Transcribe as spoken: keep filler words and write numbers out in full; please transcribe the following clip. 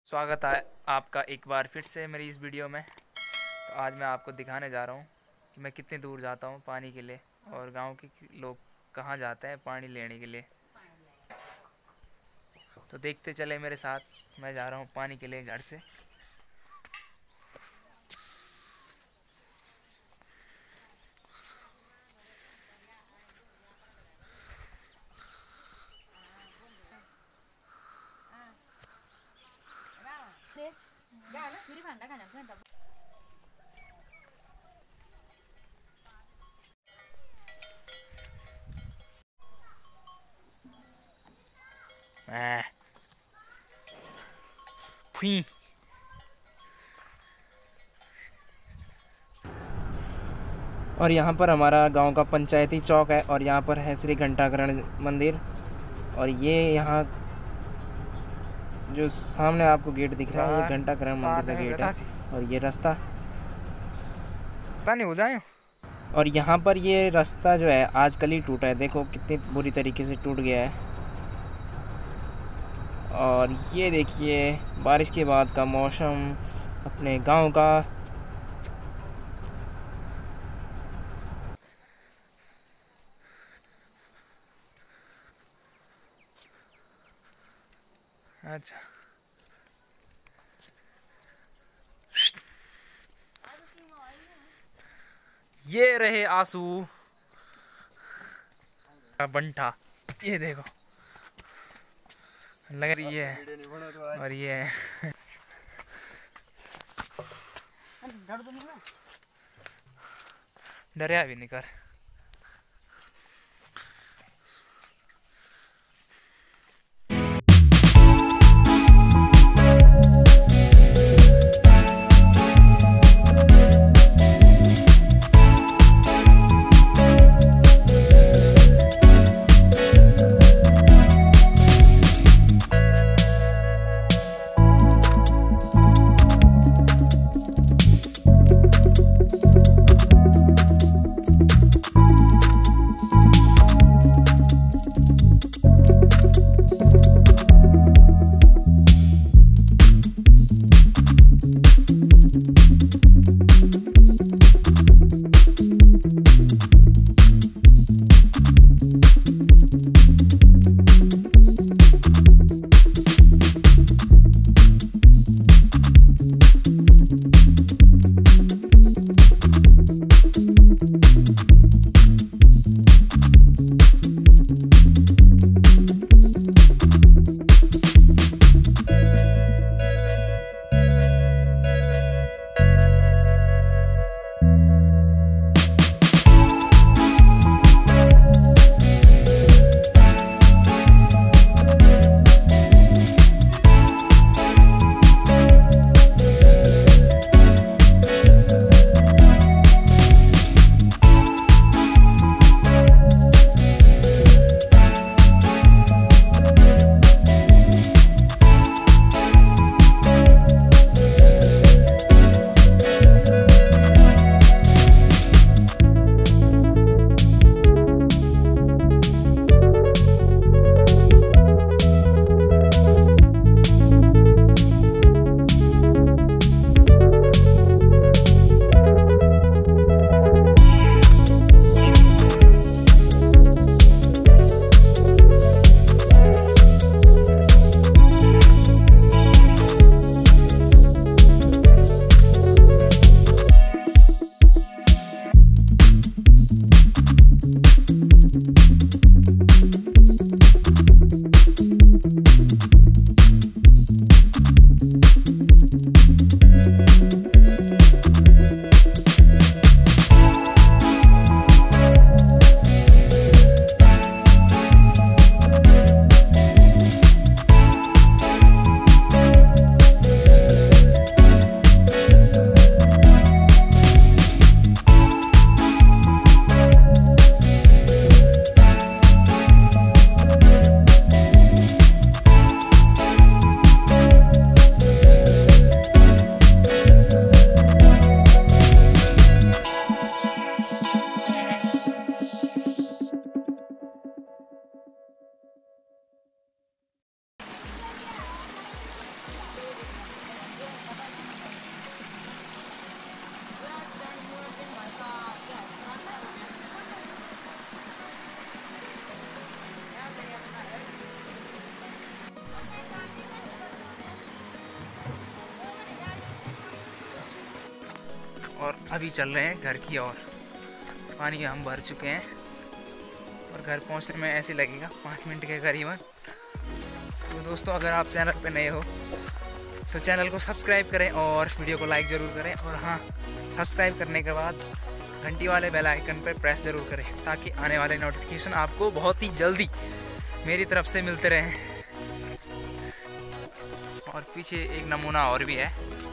स्वागत है आपका एक बार फिर से मेरी इस वीडियो में। तो आज मैं आपको दिखाने जा रहा हूँ कि मैं कितनी दूर जाता हूँ पानी के लिए और गांव के लोग कहाँ जाते हैं पानी लेने के लिए। तो देखते चले मेरे साथ, मैं जा रहा हूँ पानी के लिए घर से। फुई और यहाँ पर हमारा गांव का पंचायती चौक है और यहाँ पर है श्री घंटाकरण मंदिर। और ये यहाँ जो सामने आपको गेट दिख रहा है ये घंटाकरण मंदिर का गेट है। और ये रास्ता नहीं हो जाए। और यहाँ पर ये रास्ता जो है आजकल ही टूटा है, देखो कितनी बुरी तरीके से टूट गया है। और ये देखिए बारिश के बाद का मौसम अपने गांव का। अच्छा ये रहे आंसू बंठा, ये देखो लग रही है। और ये डरिया भी नहीं कर। अभी चल रहे हैं घर की ओर। पानी हम भर चुके हैं और घर पहुंचने में ऐसे लगेगा पाँच मिनट के करीबन। तो दोस्तों, अगर आप चैनल पे नए हो तो चैनल को सब्सक्राइब करें और वीडियो को लाइक ज़रूर करें। और हाँ, सब्सक्राइब करने के बाद घंटी वाले बेल आइकन पर प्रेस ज़रूर करें ताकि आने वाले नोटिफिकेशन आपको बहुत ही जल्दी मेरी तरफ से मिलते रहें। और पीछे एक नमूना और भी है।